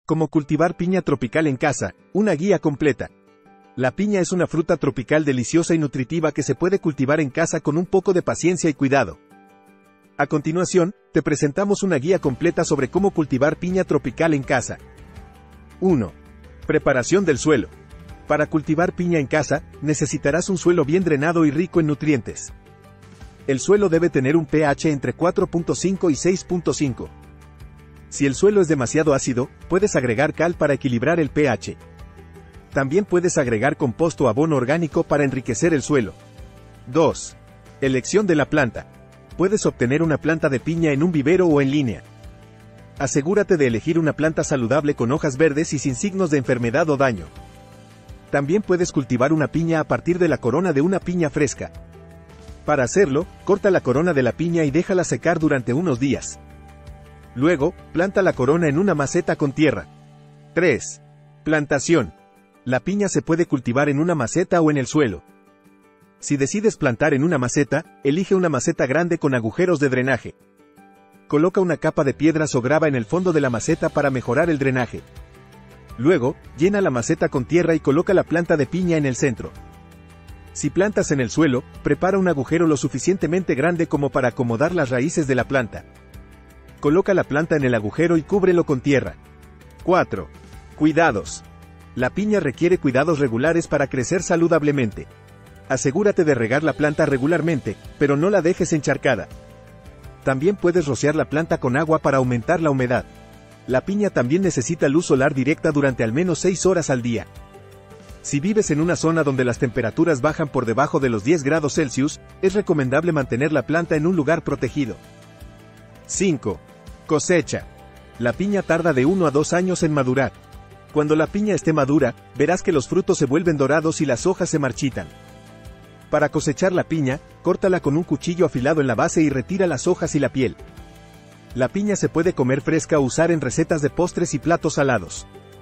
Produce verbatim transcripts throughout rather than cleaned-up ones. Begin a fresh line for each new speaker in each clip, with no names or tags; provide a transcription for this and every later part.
Cómo cultivar piña tropical en casa, una guía completa. La piña es una fruta tropical deliciosa y nutritiva que se puede cultivar en casa con un poco de paciencia y cuidado. A continuación, te presentamos una guía completa sobre cómo cultivar piña tropical en casa. uno. Preparación del suelo. Para cultivar piña en casa, necesitarás un suelo bien drenado y rico en nutrientes. El suelo debe tener un pH entre cuatro punto cinco y seis punto cinco. Si el suelo es demasiado ácido, puedes agregar cal para equilibrar el pH. También puedes agregar composto o abono orgánico para enriquecer el suelo. dos. Elección de la planta. Puedes obtener una planta de piña en un vivero o en línea. Asegúrate de elegir una planta saludable con hojas verdes y sin signos de enfermedad o daño. También puedes cultivar una piña a partir de la corona de una piña fresca. Para hacerlo, corta la corona de la piña y déjala secar durante unos días. Luego, planta la corona en una maceta con tierra. tres. Plantación. La piña se puede cultivar en una maceta o en el suelo. Si decides plantar en una maceta, elige una maceta grande con agujeros de drenaje. Coloca una capa de piedras o grava en el fondo de la maceta para mejorar el drenaje. Luego, llena la maceta con tierra y coloca la planta de piña en el centro. Si plantas en el suelo, prepara un agujero lo suficientemente grande como para acomodar las raíces de la planta. Coloca la planta en el agujero y cúbrelo con tierra. cuatro. Cuidados. La piña requiere cuidados regulares para crecer saludablemente. Asegúrate de regar la planta regularmente, pero no la dejes encharcada. También puedes rociar la planta con agua para aumentar la humedad. La piña también necesita luz solar directa durante al menos seis horas al día. Si vives en una zona donde las temperaturas bajan por debajo de los diez grados Celsius, es recomendable mantener la planta en un lugar protegido. cinco. Cosecha. La piña tarda de uno a dos años en madurar. Cuando la piña esté madura, verás que los frutos se vuelven dorados y las hojas se marchitan. Para cosechar la piña, córtala con un cuchillo afilado en la base y retira las hojas y la piel. La piña se puede comer fresca o usar en recetas de postres y platos salados.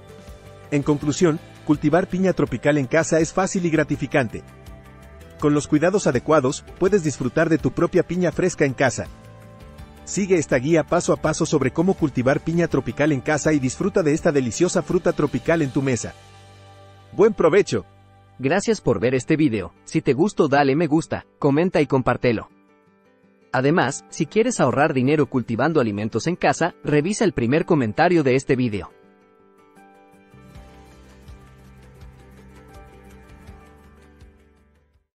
En conclusión, cultivar piña tropical en casa es fácil y gratificante. Con los cuidados adecuados, puedes disfrutar de tu propia piña fresca en casa. Sigue esta guía paso a paso sobre cómo cultivar piña tropical en casa y disfruta de esta deliciosa fruta tropical en tu mesa. ¡Buen provecho!
Gracias por ver este video. Si te gustó, dale me gusta, comenta y compártelo. Además, si quieres ahorrar dinero cultivando alimentos en casa, revisa el primer comentario de este video.